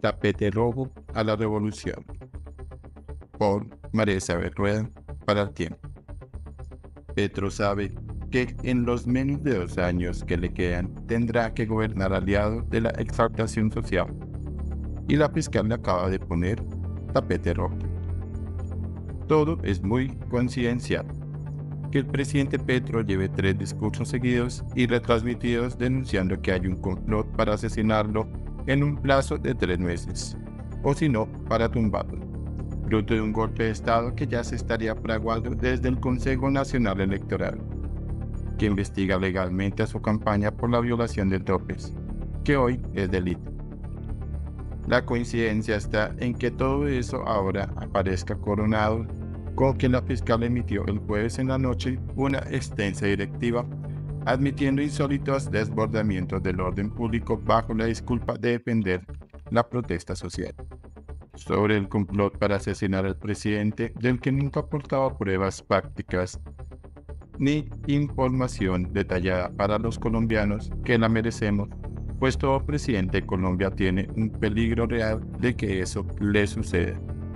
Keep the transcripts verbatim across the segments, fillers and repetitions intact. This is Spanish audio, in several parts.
Tapete rojo a la revolución, por María Isabel Rueda, para el tiempo. Petro sabe que en los menos de dos años que le quedan tendrá que gobernar aliado de la exaltación social, y la fiscal le acaba de poner tapete rojo. Todo es muy coincidencial. Que el presidente Petro lleve tres discursos seguidos y retransmitidos denunciando que hay un complot para asesinarlo en un plazo de tres meses, o si no, para tumbarlo, fruto de un golpe de Estado que ya se estaría fraguando desde el Consejo Nacional Electoral, que investiga legalmente a su campaña por la violación de topes, que hoy es delito. La coincidencia está en que todo eso ahora aparezca coronado con que la fiscal emitió el jueves en la noche una extensa directiva admitiendo insólitos desbordamientos del orden público bajo la disculpa de defender la protesta social. Sobre el complot para asesinar al presidente, del que nunca aportaba pruebas prácticas ni información detallada para los colombianos que la merecemos, pues todo presidente de Colombia tiene un peligro real de que eso le suceda.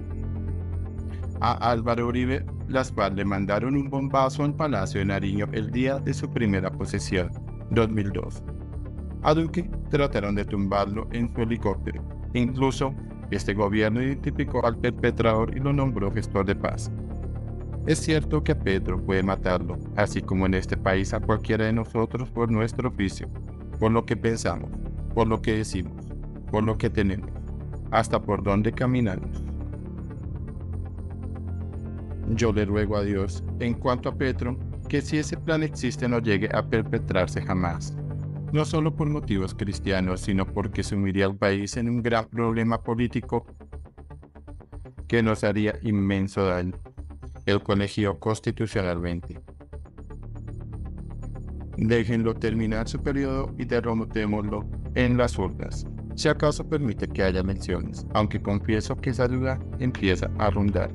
A Álvaro Uribe, las FARC le mandaron un bombazo al Palacio de Nariño el día de su primera posesión, dos mil dos. A Duque trataron de tumbarlo en su helicóptero. Incluso, este gobierno identificó al perpetrador y lo nombró gestor de paz. Es cierto que a Petro puede matarlo, así como en este país a cualquiera de nosotros por nuestro oficio, por lo que pensamos, por lo que decimos, por lo que tenemos, hasta por dónde caminamos. Yo le ruego a Dios, en cuanto a Petro, que si ese plan existe no llegue a perpetrarse jamás, no solo por motivos cristianos, sino porque sumiría al país en un gran problema político que nos haría inmenso daño, el colegio constitucionalmente. Déjenlo terminar su periodo y derrotémoslo en las urnas, si acaso permite que haya elecciones, aunque confieso que esa duda empieza a rondar.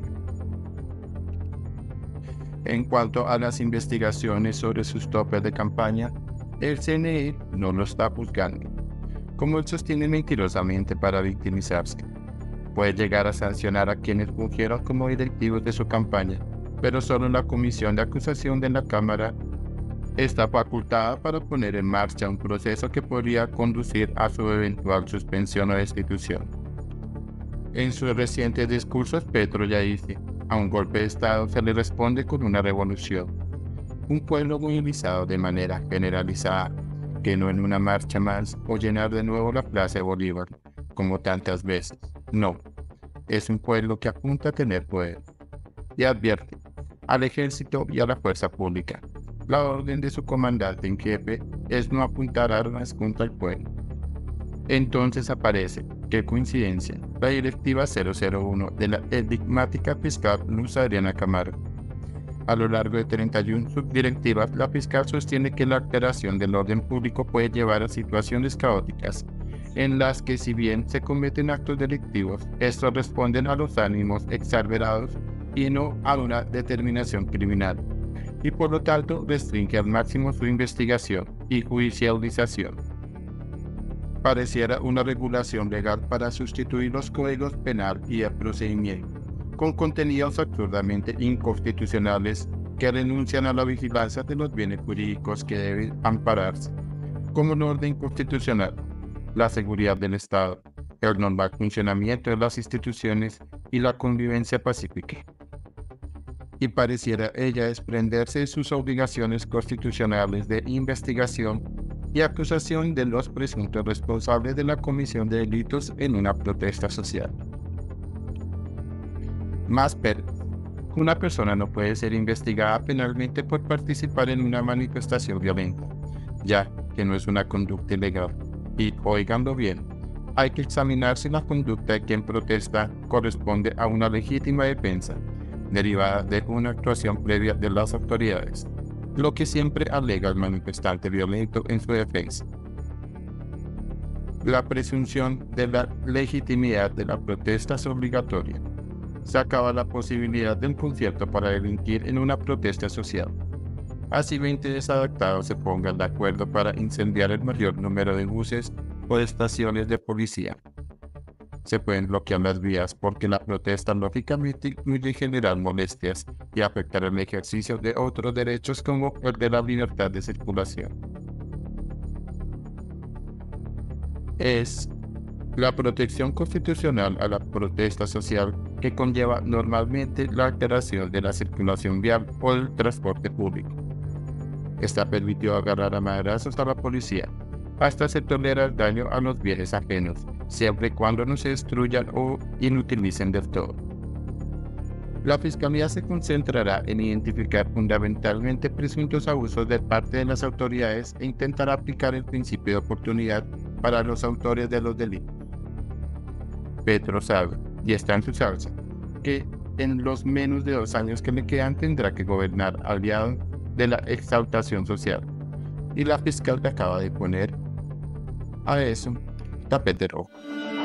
En cuanto a las investigaciones sobre sus topes de campaña, el C N E no lo está juzgando, como él sostiene mentirosamente para victimizarse. Puede llegar a sancionar a quienes fungieron como directivos de su campaña, pero solo la comisión de acusación de la Cámara está facultada para poner en marcha un proceso que podría conducir a su eventual suspensión o destitución. En sus recientes discursos, Petro ya dice: a un golpe de Estado se le responde con una revolución. Un pueblo movilizado de manera generalizada, que no en una marcha más o llenar de nuevo la Plaza de Bolívar, como tantas veces. No, es un pueblo que apunta a tener poder. Y advierte al ejército y a la fuerza pública. La orden de su comandante en jefe es no apuntar armas contra el pueblo. Entonces aparece, qué coincidencia, la directiva cero cero uno de la enigmática fiscal Luz Adriana Camargo. A lo largo de treinta y una subdirectivas, la fiscal sostiene que la alteración del orden público puede llevar a situaciones caóticas, en las que si bien se cometen actos delictivos, estos responden a los ánimos exasperados y no a una determinación criminal, y por lo tanto restringe al máximo su investigación y judicialización. Pareciera una regulación legal para sustituir los códigos penal y de procedimiento, con contenidos absurdamente inconstitucionales que renuncian a la vigilancia de los bienes jurídicos que deben ampararse, como el orden constitucional, la seguridad del Estado, el normal funcionamiento de las instituciones y la convivencia pacífica. Y pareciera ella desprenderse de sus obligaciones constitucionales de investigación y acusación de los presuntos responsables de la comisión de delitos en una protesta social. Más pero, una persona no puede ser investigada penalmente por participar en una manifestación violenta, ya que no es una conducta ilegal. Y, oiganlo bien, hay que examinar si la conducta de quien protesta corresponde a una legítima defensa, derivada de una actuación previa de las autoridades, lo que siempre alega el manifestante violento en su defensa. La presunción de la legitimidad de la protesta es obligatoria. Se acaba la posibilidad de un concierto para delinquir en una protesta social. Así veinte desadaptados se pongan de acuerdo para incendiar el mayor número de buses o estaciones de policía. Se pueden bloquear las vías porque la protesta lógicamente incluye generar molestias y afectar el ejercicio de otros derechos como el de la libertad de circulación. Es la protección constitucional a la protesta social que conlleva normalmente la alteración de la circulación vial o el transporte público. Esta permitió agarrar a madrazos a la policía. Hasta se tolera el daño a los bienes ajenos, siempre y cuando no se destruyan o inutilicen del todo. La Fiscalía se concentrará en identificar fundamentalmente presuntos abusos de parte de las autoridades e intentará aplicar el principio de oportunidad para los autores de los delitos. Petro sabe, y está en su salsa, que en los menos de dos años que le quedan tendrá que gobernar aliado de la exaltación social. Y la fiscal que acaba de poner a eso tapete rojo.